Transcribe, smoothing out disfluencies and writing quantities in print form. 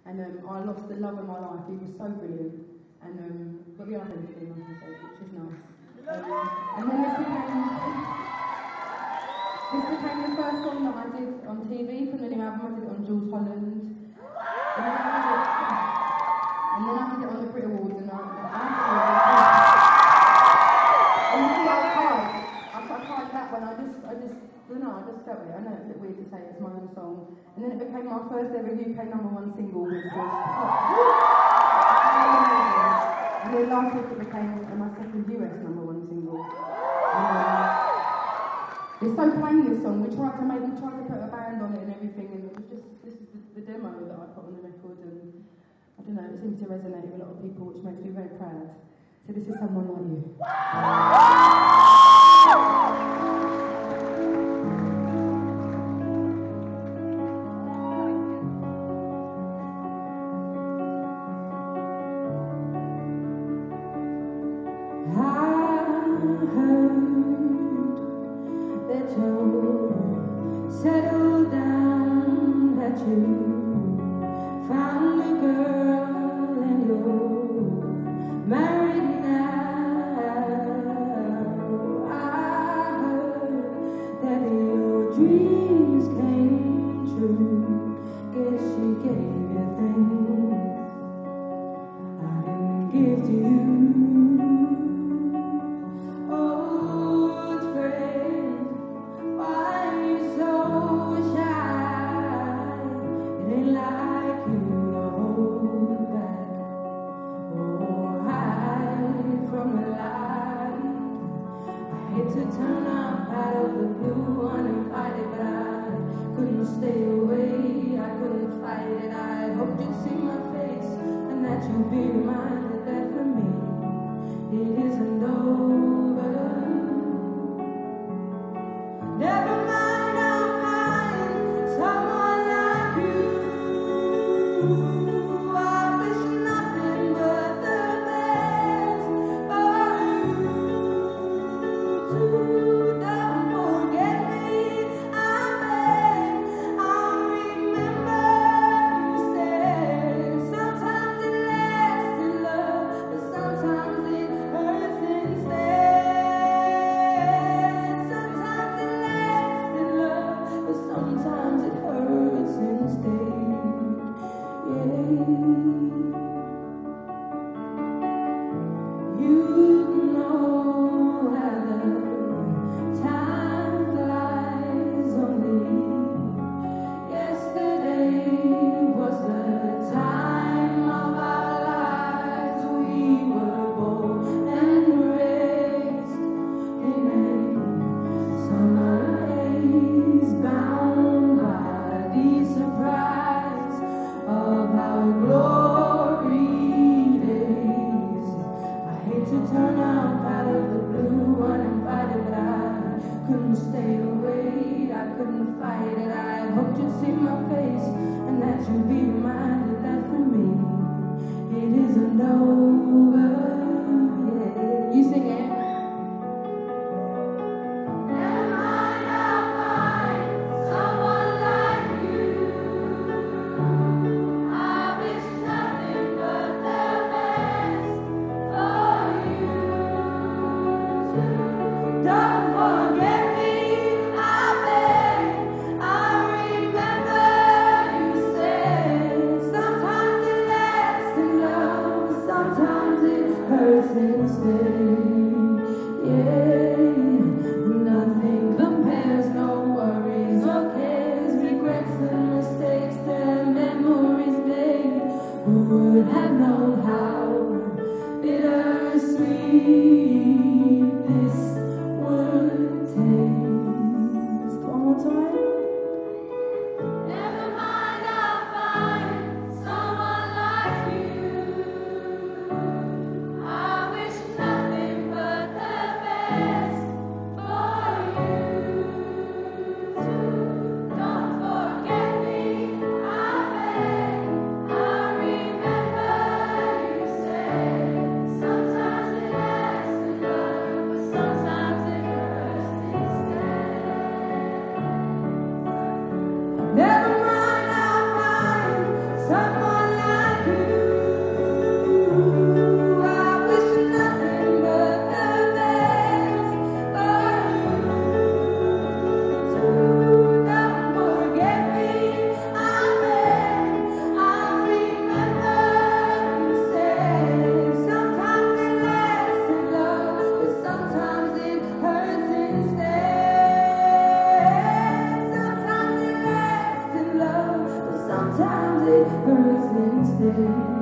And I lost the love of my life. He was so brilliant. And but we are very thin, like I said, which is nice. And then this became the first song that I did on TV from the new album. I did it on Jules Holland. And then I did it on the Brit Awards, and I cried that one. I just don't know, I just felt it. I know it's a bit weird to say it's my own song. And then it became my first ever UK #1 single, which was and then last week it became my second US #1 single. It's so plain, this song. We tried to put a band on it and everything, and it was just, this is the demo that I put on the record, and I don't know, it seems to resonate with a lot of people, which makes me very proud. So this is Someone Like You. Settle down, that you found a girl and you're married now. I heard that your dreams came true. Guess she gave you things I didn't give to you. Turn up out of the blue uninvited, but I couldn't stay away, I couldn't fight it. I hoped you'd see my face and that you'd be reminded that for me it isn't over. Never mind, I'll find someone like you. I wish nothing but the best for you. Don't forget me, I beg. I'll remember you said sometimes it lasts in love, but sometimes it hurts instead. Sometimes it lasts in love, but sometimes it hurts instead. Yeah. You know how the time flies on me. Yesterday was the time of our lives. We were born and raised in a summer haze, bound by the surprise of our glory days. I hate to turn up out of the blue uninvited, but I couldn't stay away, I couldn't fight it. I hoped you'd see my face and that you'd be reminded that for me it isn't over. Yeah. You sing it. Never mind, I'll find someone like you. I wish nothing but the best for you too. Don't forget me, I beg. I remember you said sometimes it lasts in love, but sometimes it hurts instead. Yeah, nothing compares, no worries or cares, regrets and mistakes, the memories made. Who would have known how bittersweet this would taste? One more time. Never mind, I'll find someone like you. I wish nothing but the best for you too. Don't forget me, I beg. I remember you said sometimes it lasts in love, but sometimes it hurts instead. Never mind, I'll find someone say